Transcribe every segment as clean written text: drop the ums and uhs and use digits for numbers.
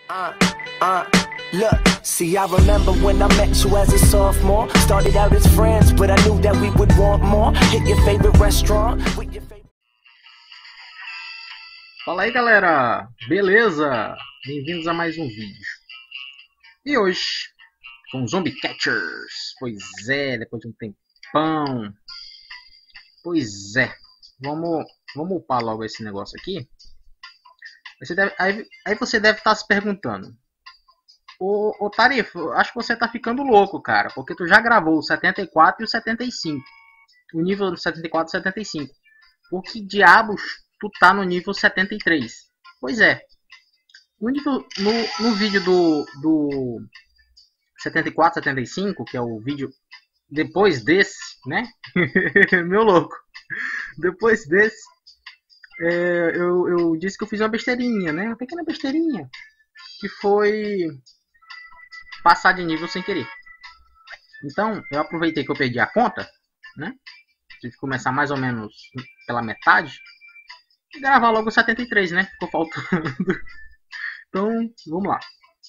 Uh, uh, Look, see, I remember when I met you as a sophomore. Started out as friends, but I knew that we would want more. Hit your favorite restaurant with your favorite... Fala aí, galera! Beleza? Bem-vindos a mais um vídeo. E hoje, com Zombie Catchers. Pois é, depois de um tempão. Pois é. Vamos upar logo esse negócio aqui. Aí você deve estar se perguntando. Ô Tarifo, acho que você tá ficando louco, cara. Porque tu já gravou o 74 e o 75. O nível do 74 e 75. Por que diabos tu tá no nível 73? Pois é. No vídeo do 74, 75, que é o vídeo depois desse, né? Meu louco. Depois desse, eu disse que eu fiz uma besteirinha, né? Uma pequena besteirinha. Que foi passar de nível sem querer. Então, eu aproveitei que eu perdi a conta, né? Tive que começar mais ou menos pela metade. E gravar logo o 73, né? Ficou faltando. Então, vamos lá.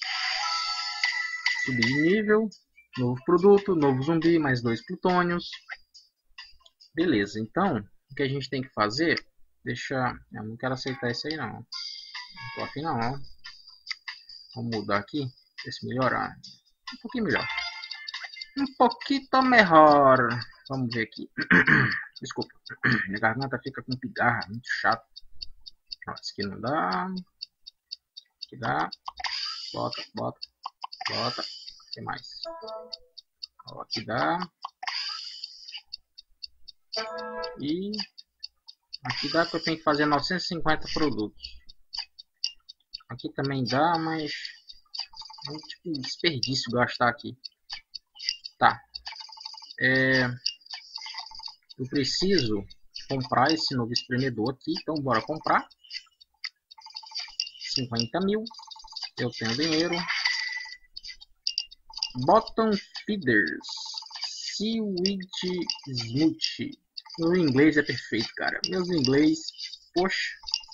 Subir de nível. Novo produto, novo zumbi, mais 2 plutônios. Beleza, então, o que a gente tem que fazer... Deixa... Eu não quero aceitar isso aí, não. Não tô afim, não. Vamos mudar aqui. Ver se melhorar. Um pouquinho melhor. Um pouquinho melhor. Vamos ver aqui. Desculpa. Minha garganta fica com pigarra. Muito chato. Ó, esse aqui não dá. Aqui dá. Bota, bota, bota. O que mais? Ó, aqui dá. E aqui dá que eu tenho que fazer 950 produtos. Aqui também dá, mas é um tipo de desperdício gastar aqui. Tá. Eu preciso comprar esse novo espremedor aqui, então bora comprar. 50 mil. Eu tenho dinheiro. Bottom Feeders. Seaweed Smoothie. Meu inglês é perfeito, cara. Meus inglês... Poxa.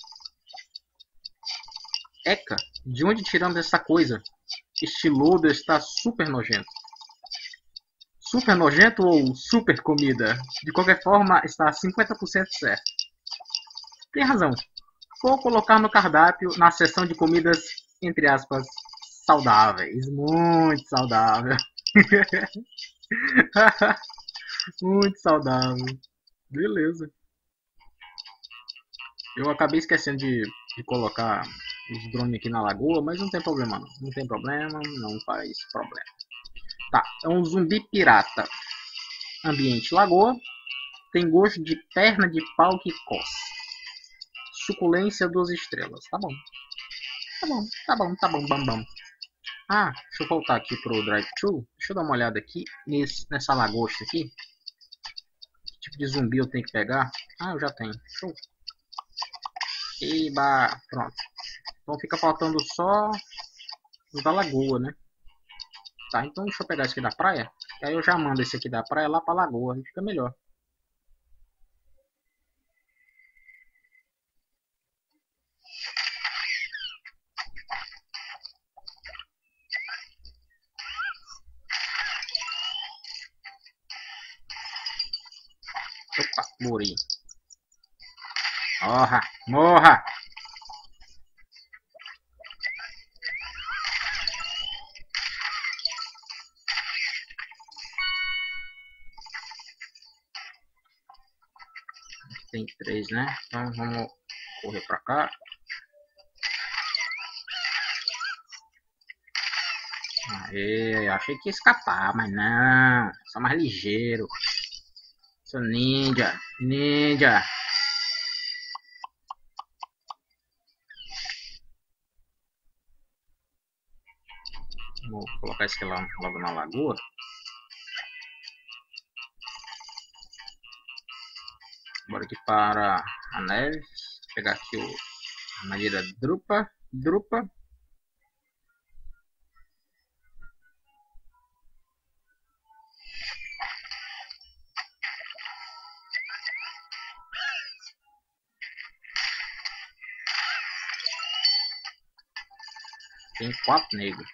Eca, de onde tiramos essa coisa? Este loader está super nojento. Super nojento ou super comida? De qualquer forma, está 50% certo. Tem razão. Vou colocar no cardápio na seção de comidas, entre aspas, saudáveis. Muito saudável. Muito saudável. Beleza. Eu acabei esquecendo de colocar os drones aqui na lagoa, mas não tem problema não. Não tem problema, não faz problema. Tá, é um zumbi pirata. Ambiente lagoa. Tem gosto de perna de pau que coça. Suculência 2 estrelas. Tá bom. Tá bom, tá bom, tá bom, bam, bam. Ah, deixa eu voltar aqui pro drive-thru. Deixa eu dar uma olhada aqui nessa lagosta aqui. Que tipo de zumbi eu tenho que pegar? Ah, eu já tenho. Show. Eba, pronto. Então fica faltando só os da lagoa, né? Tá, então deixa eu pegar esse aqui da praia. E aí eu já mando esse aqui da praia lá pra lagoa. Aí fica melhor. Opa, morri. Morra, morra. Tem 3, né? Então vamos correr pra cá. Aê, achei que ia escapar, mas não. Sou mais ligeiro. Sou ninja. Ninja. Vou colocar esse aqui logo na lagoa. Bora aqui para a neve. Pegar aqui a madeira drupa. Drupa. Tem 4 negros.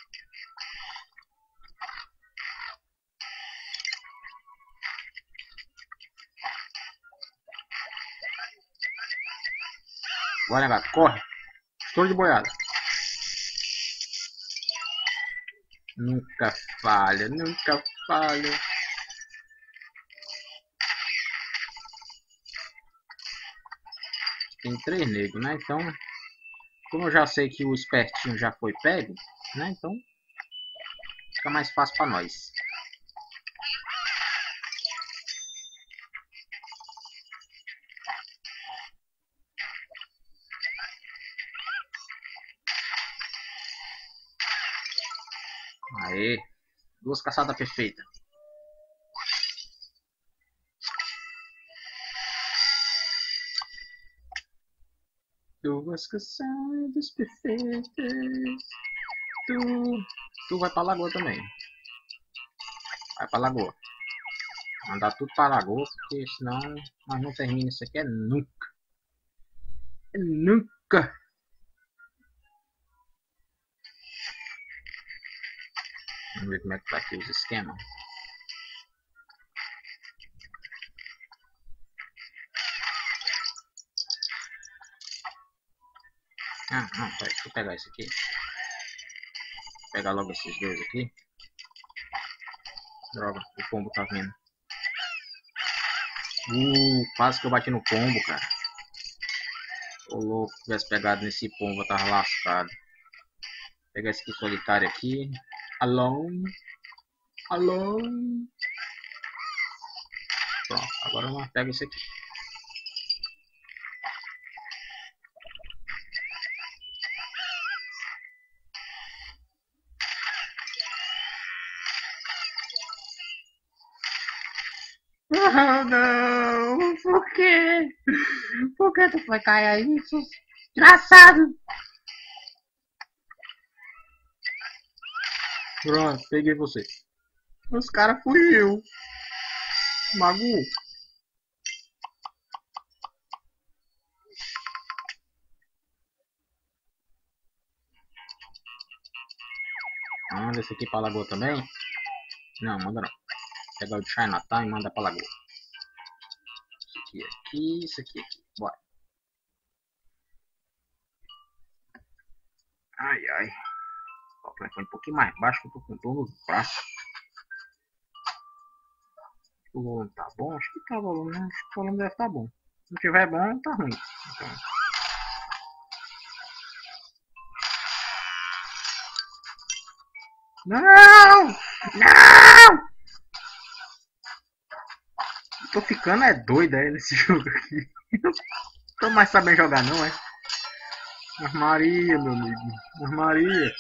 Vai, gato, corre. Estou de boiada. Nunca falha, nunca falha. Tem 3 negros, né? Então, como eu já sei que o espertinho já foi pego, né? Então, fica mais fácil para nós. Aê, 2 caçadas perfeitas. Duas caçadas perfeitas. Tu vai pra lagoa também. Vai pra lagoa. Mandar tudo pra lagoa, porque senão nós não terminamos isso aqui nunca. Nunca. Vamos ver como é que tá aqui os esquemas. Ah, não, peraí, deixa eu pegar esse aqui. Vou pegar logo esses dois aqui. Droga, o pombo tá vindo. Quase que eu bati no pombo, cara. Ô louco, se tivesse pegado nesse pombo eu tava lascado. Vou pegar esse aqui solitário aqui. Alone. Alone. Pronto, agora eu pego esse aqui. Oh, não! Por quê? Por que tu foi cair aí, desgraçado? Pronto, peguei você. Os caras fui eu. Magu. Manda esse aqui pra lagoa também? Não, manda não. Pegar o de Chinatown e manda pra lagoa. Isso aqui. Bora. Ai, ai. O telefone um pouquinho mais baixo que eu tô com dor no braço. O volume tá bom? Acho que tá o volume, né? Acho que o volume deve tá bom. Se não tiver bom, tá ruim. Então... Não! Não! Tô ficando doido nesse jogo aqui. Não tô mais sabendo jogar não, é? Maria, meu amigo. Maria.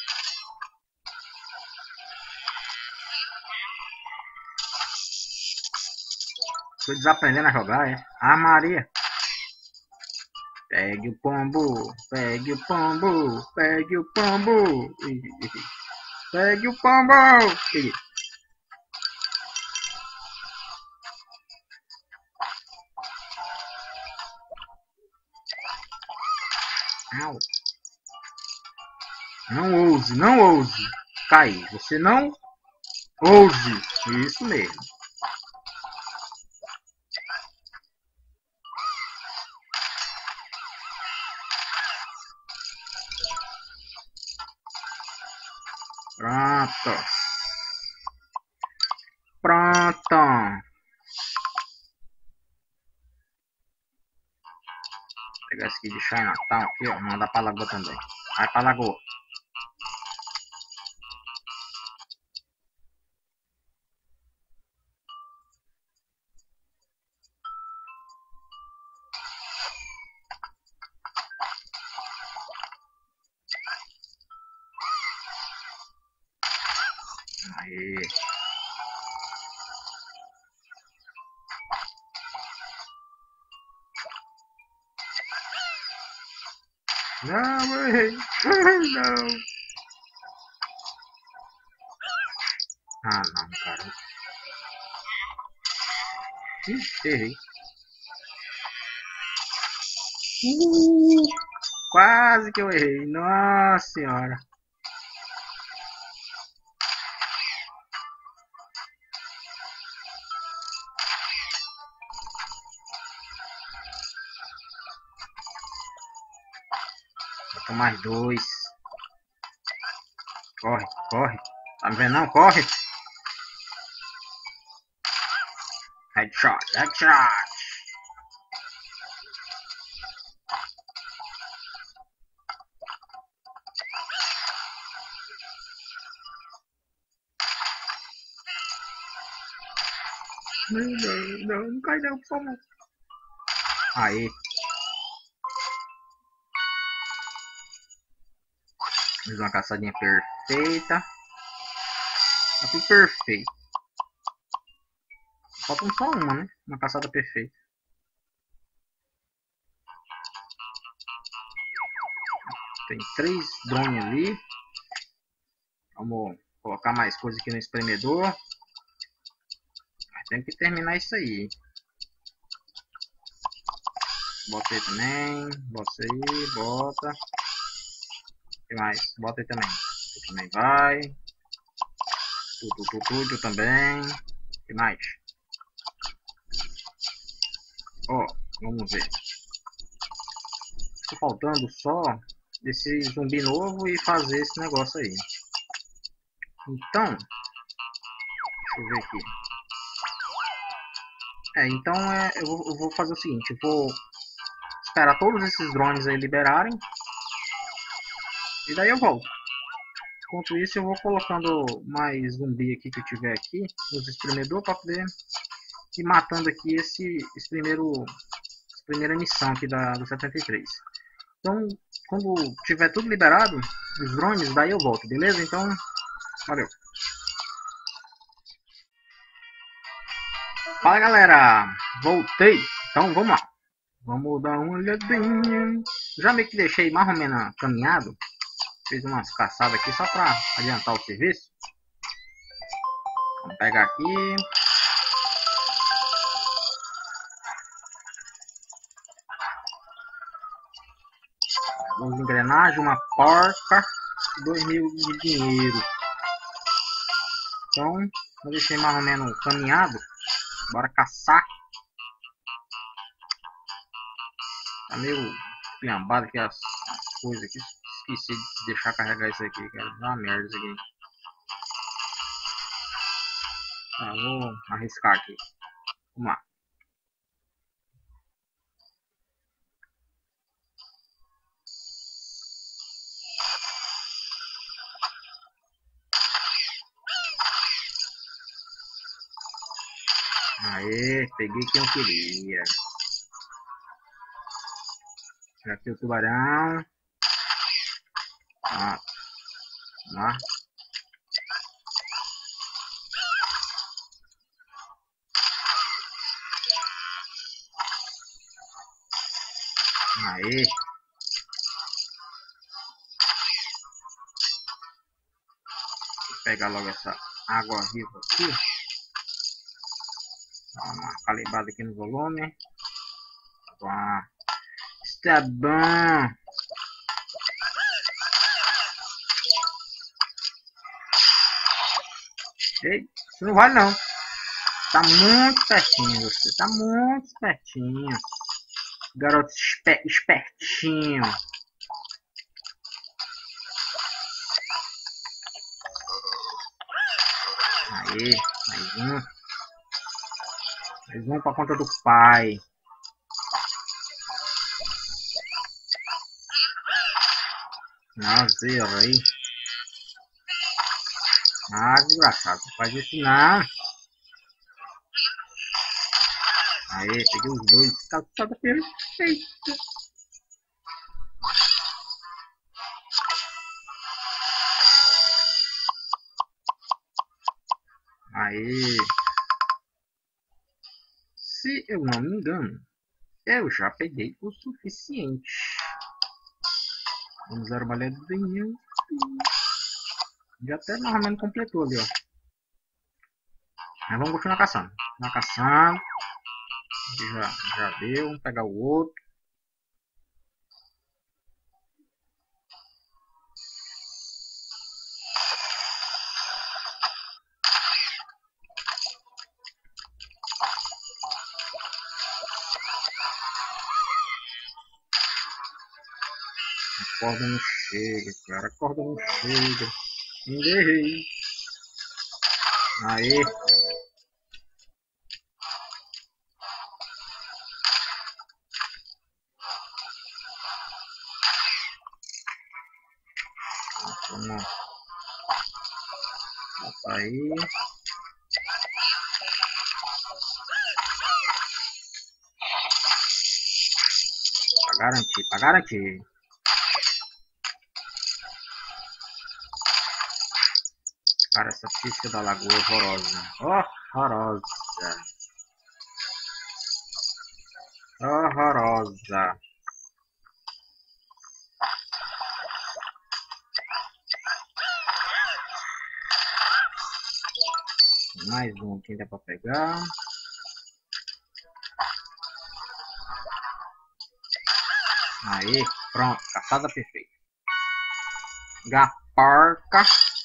Tô desaprendendo a jogar, é? Maria. Pegue o pombo, pegue o pombo, pegue o pombo. Pegue o pombo. Peguei. Au. Não ouse, não ouse cair. Você não ouse. Isso mesmo. Pronto. Pronto. Vou pegar esse aqui de Chinatown aqui, ó. Mandar pra lagoa também. Vai pra lagoa. Aí. Não, eu errei. Não. Ah, não, cara. Errei. Quase que eu errei. Nossa senhora. Faltam mais 2. Corre, corre. Tá me vendo não? Corre. Headshot, headshot. Não cai não, por favor. Aí. Fiz uma caçadinha perfeita. Tá tudo perfeito. Faltam só uma, né? Uma caçada perfeita. Tem 3 drones ali. Vamos colocar mais coisa aqui no espremedor. Tem que terminar isso aí. Bota aí também. Bota isso aí. Bota. O que mais? Bota aí também. Tu também vai. Tu também. O que mais? Ó, vamos ver. Tá faltando só esse zumbi novo e fazer esse negócio aí. Então, deixa eu ver aqui. Então eu vou fazer o seguinte, eu vou esperar todos esses drones aí liberarem e daí eu volto. Enquanto isso eu vou colocando mais zumbi aqui que eu tiver aqui nos espremedores para poder ir matando aqui essa primeira missão aqui do 73. Então quando tiver tudo liberado, os drones, daí eu volto, beleza? Então, valeu! Fala galera, voltei, então vamos lá, vamos dar uma olhadinha. Já meio que deixei mais ou menos caminhado, fiz umas caçadas aqui só para adiantar o serviço. Vamos pegar aqui, duas engrenagens, uma porca, 2.000 de dinheiro. Então eu deixei mais ou menos caminhado. Bora caçar. Tá meio piambado aqui as coisas aqui. Esqueci de deixar carregar isso aqui, cara. Dá uma merda isso aqui. Tá, vou arriscar aqui. Vamos lá. Aê, peguei quem eu queria. Já aqui o tubarão. Vamos lá. Aê. Vou pegar logo essa água viva aqui. Dá uma calibrada aqui no volume. Está bom. Ei, isso não vale não. Tá muito pertinho você. Tá muito espertinho. Garoto espertinho. Aí, mais um. Mais um pra conta do pai. Zero aí. Desgraçado, não faz isso não. Aí, peguei os dois. Calçada perfeita. Aí. Se eu não me engano, eu já peguei o suficiente. Vamos dar uma olhadinha. Já até mais ou menos completou ali, ó. Mas vamos continuar caçando. Já deu. Vamos pegar o outro. corda não chega, cara. A corda não chega. Errei. Aí. Vamos. Bota aí. Pra garantir. Cara, essa pista da lagoa é horrorosa. Horrorosa. Horrorosa. Mais um aqui dá pra pegar. Aí, pronto, caçada perfeita. Gaparca.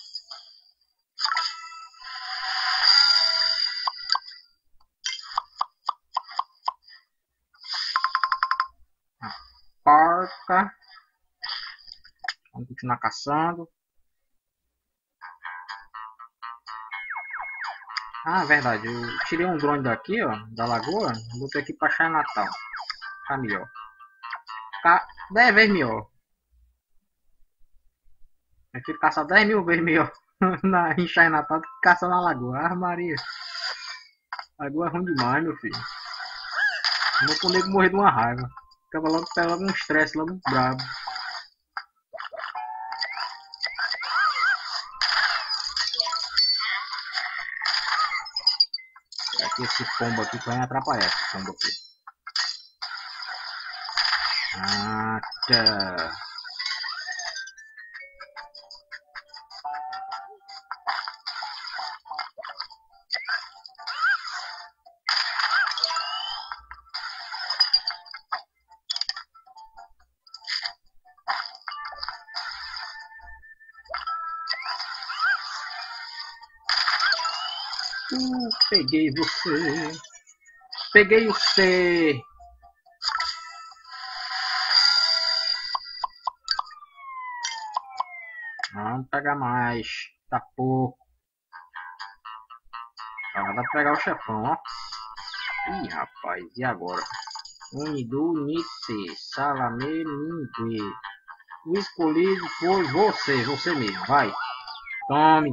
Gaparca. Vamos continuar caçando. Ah, verdade, eu tirei um drone daqui, ó, da lagoa, botei aqui pra achar Natal. Tá melhor. Tá 10 vezes melhor. Eu fui caçar 10 mil vezes melhor em Chai Natal do que caçar na lagoa. Ah, Maria. Lagoa é ruim demais, meu filho. Não vou comigo morrer de uma raiva. Ficava logo, pega logo um estresse, logo brabo. Aqui esse pombo aqui vai atrapalhar esse pombo aqui. Ah, tchau. Peguei você. Peguei o C. Vamos pegar mais. Tá pouco. Dá pra pegar o chefão, ó. Ih, rapaz, e agora? Unidunite, salame, mingue. O escolhido foi você mesmo, vai. Tome.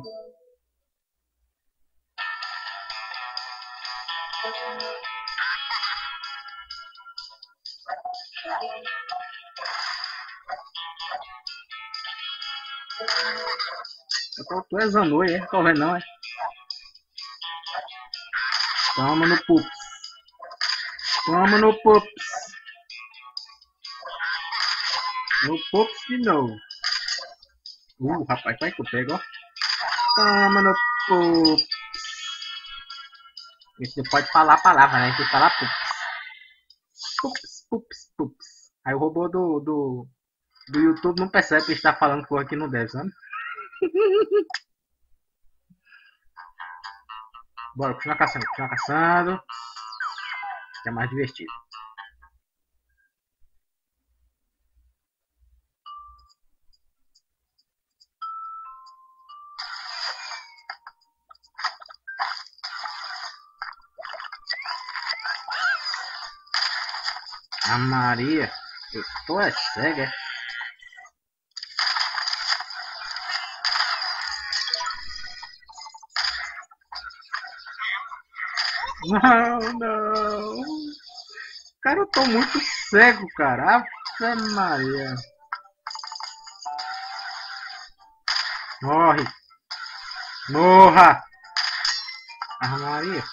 Tu é zanoi, é? Tô vendo não, é? Toma no pups. Toma no pups. No pups de novo. Rapaz, vai que eu pego, ó. Toma no pups. Isso não pode falar a palavra, né? Tem que falar pups. Pups, pups, pups. Aí o robô do YouTube não percebe que está falando porra que não deve, sabe? Bora, continuar caçando. Que é mais divertido. A Maria, eu tô cega. Não. Cara, eu tô muito cego, cara. Ave Maria. Morre. Morra. Ave Maria.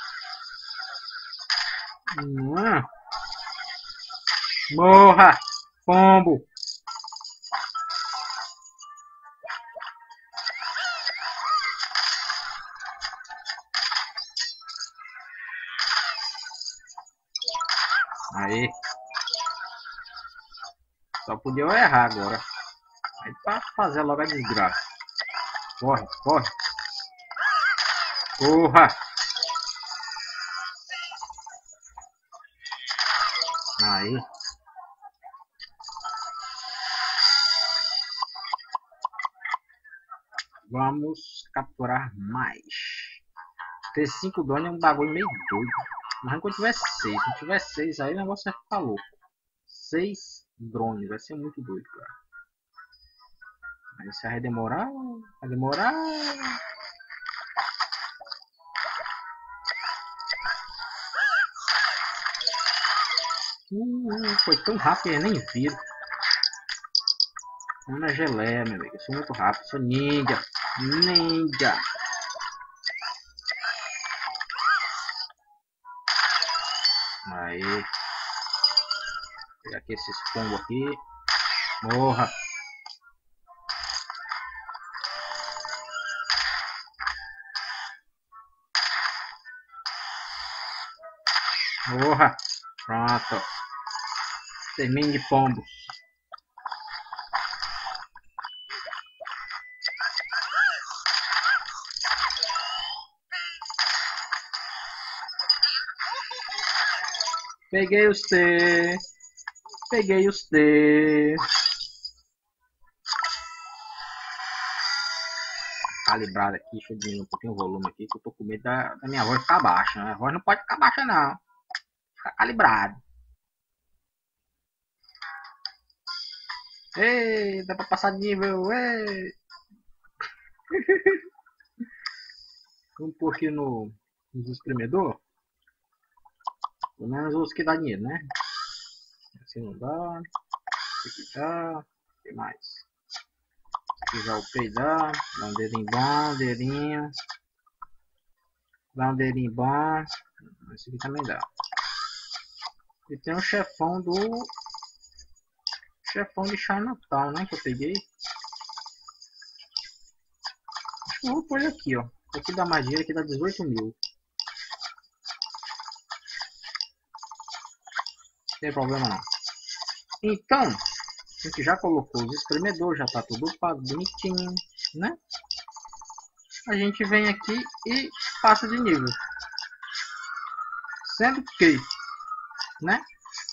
Morra. Pombo. Aí. Só podia eu errar agora. Aí pra fazer logo a desgraça. Corre, corre. Corra. Aí. Vamos capturar mais. Ter 5 drones é um bagulho meio doido. Mas quando tiver 6, se não tiver 6 aí o negócio vai ficar louco. 6 drones, vai ser muito doido, cara. Mas isso vai demorar, vai demorar. Foi tão rápido que eu nem vi. Na geleia, meu amigo. Eu sou muito rápido, sou ninja. Ninja. Aí. Vou pegar aqui esses pombos aqui. Morra. Morra. Pronto. Termine de pombos. Peguei os T. Peguei os T. Calibrado aqui, deixa eu diminuir um pouquinho o volume aqui, que eu tô com medo da minha voz ficar baixa, né? A voz não pode ficar baixa não. Fica calibrado. Ei, dá pra passar de nível, ei. Vamos pôr aqui nos espremedor. Pelo menos os que dá dinheiro, né? Assim não dá. Aqui dá. O que mais? Aqui já o P dá. Dá um dedinho bom, dedinho. Dá um dedinho bom. Esse aqui também dá. E tem um chefão do... Chefão de Chinatown, né? Que eu peguei. Acho que eu vou pôr ele aqui, ó. Aqui dá mais dinheiro, aqui dá 18 mil. Não tem problema não. Então, a gente já colocou os espremedores, já tá tudo pago, bonitinho, né? A gente vem aqui e passa de nível. Sendo que, né?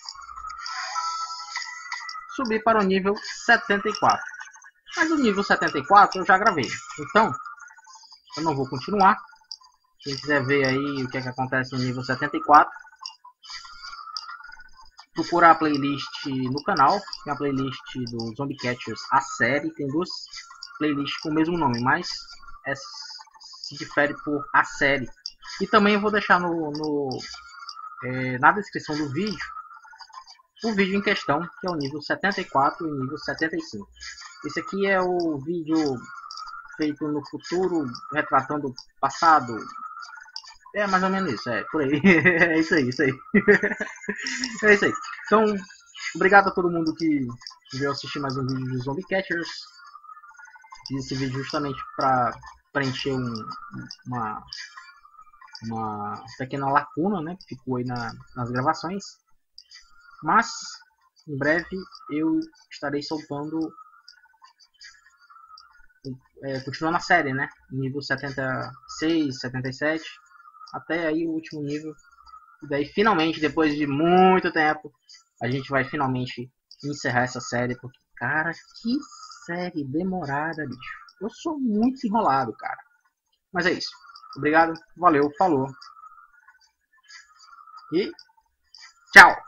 Subir para o nível 74. Mas o nível 74 eu já gravei. Então, eu não vou continuar. Quem quiser ver aí o que é que acontece no nível 74, procurar a playlist no canal. Tem a playlist do Zombie Catchers, a série. Tem duas playlists com o mesmo nome, mas se difere por a série. E também eu vou deixar na descrição do vídeo o vídeo em questão, que é o nível 74 e o nível 75. Esse aqui é o vídeo feito no futuro, retratando o passado. É mais ou menos isso, por aí. É isso aí, isso aí. É isso aí. Então, obrigado a todo mundo que veio assistir mais um vídeo de Zombie Catchers. Fiz esse vídeo justamente para preencher uma pequena lacuna, né, que ficou aí nas gravações. Mas em breve eu estarei soltando, continuando a série, né? Nível 76, 77, até aí o último nível. E daí finalmente, depois de muito tempo, a gente vai finalmente encerrar essa série. Porque, cara, que série demorada, bicho. Eu sou muito enrolado, cara. Mas é isso. Obrigado, valeu, falou. E tchau!